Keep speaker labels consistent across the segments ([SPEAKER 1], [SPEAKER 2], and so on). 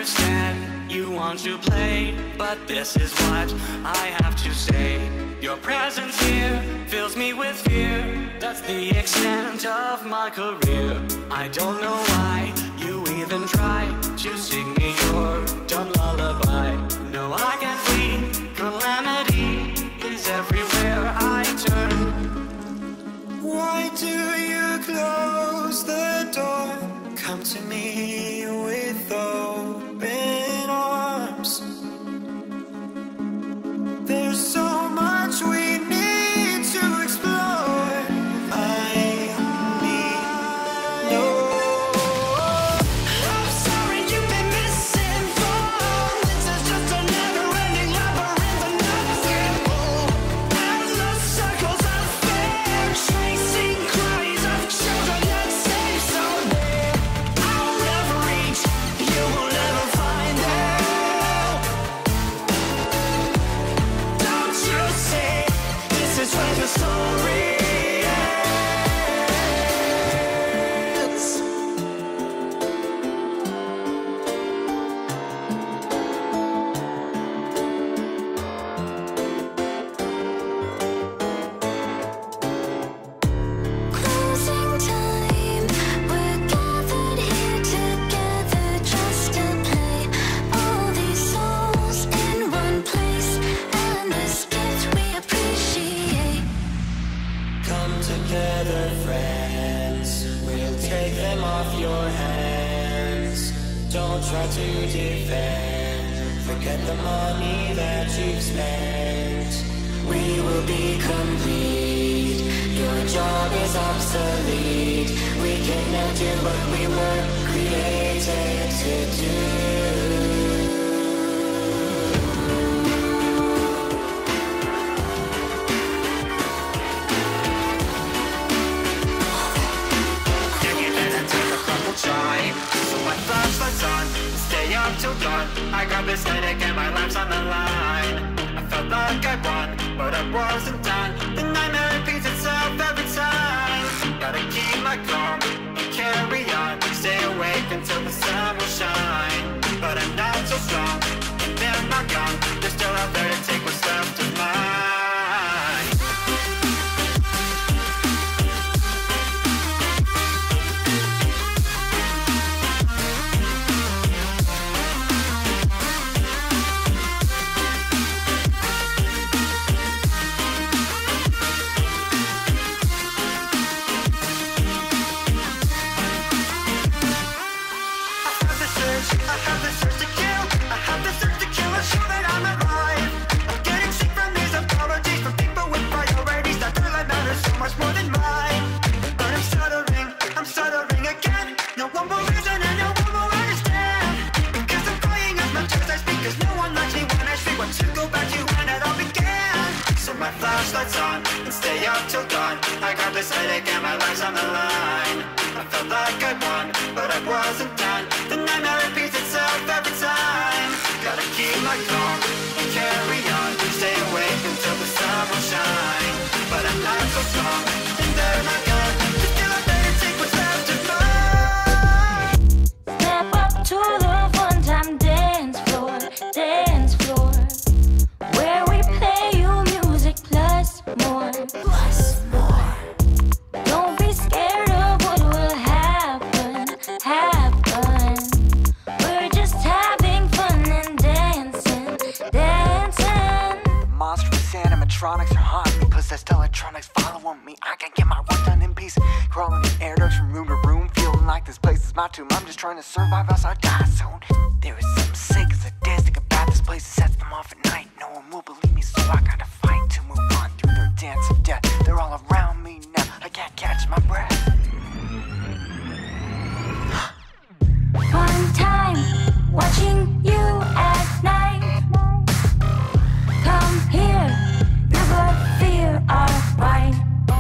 [SPEAKER 1] understand you want to play, but this is what I have to say. Your presence here fills me with fear. That's the extent of my career. I don't know why you even try to sing me your dumb lullaby. No, I can't flee. Calamity is everywhere I turn. Why do you close the door? Come to me with open arms. There's so much we need to explore. I need no. I'm sorry you've been misinformed. This is just a never-ending labyrinth of nothing. Endless circles of fear, chasing cries of children not safe. So there, I'll never reach. You will never find it. Don't you see? This is where the story ends. Closing time, we're gathered here together just to play. All these souls in one place, and this gift we appreciate. Come together, friends. We'll take them off your hands. Don't try to defend. Forget the money that you've spent. We will be complete. Your job is obsolete. We can now do what we were created to do. Try. So my flashlight's on, stay up till dawn. I got this headache and my life's on the line. I felt like I won, but I wasn't done. The nightmare repeats itself every time. Gotta keep my calm and carry on. Stay awake until the sun will shine. But I'm not so strong, and they're not gone. They're still out there to take what's left of mine. I have this urge to kill. I have this urge to kill and show that I'm alive. I'm getting sick from these apologies from people with priorities that their life matters so much more than mine. But I'm stuttering again. No one will listen and no one will understand. Because I'm crying as much as I speak. Cause no one likes me when I speak. Want to go back to when it all began. So my flashlight's on and stay up till dawn. I got this headache and my life's on the line. I felt like I won, but I wasn't done. The nightmare repeats itself every time. Gotta keep my calm and carry on. Stay awake until the sun will shine. But I'm not so strong, and they're not gone. They're still out there to take what's left of mine. Step up to the one-time dance floor, where we play you music plus more. Don't be scared of what will happen. We're just having fun and dancing.
[SPEAKER 2] Monstrous animatronics are haunting me. Possessed electronics following me. I can't get my work done in peace. Crawling in air ducts from room to room, feeling like this place is my tomb. I'm just trying to survive else I die soon. There is something sick and sadistic about this place. It sets them off at night. No one will believe me, so I gotta fight to move on through their dance of death. They're all around me now. I can't catch my breath.
[SPEAKER 3] Fun time watching you at night. Come here, never fear our fight.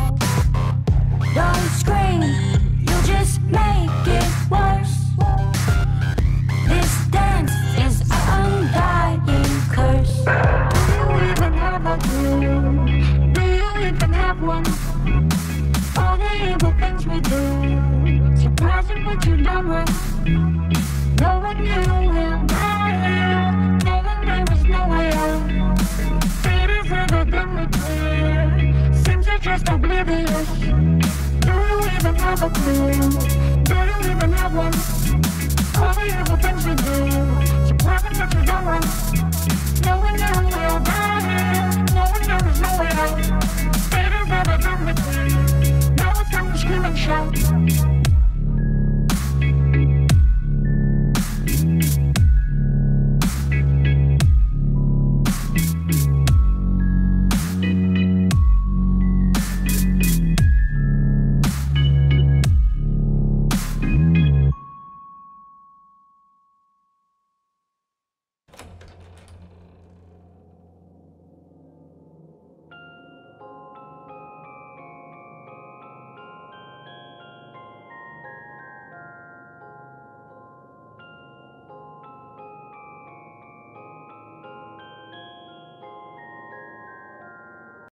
[SPEAKER 3] Don't scream, you'll just make it worse. This dance is an undying curse. Do you even have a clue? Do you even have one? All the evil things we do, surprising what you done right. No one knew will do. Do you even have one? All the evil things we do.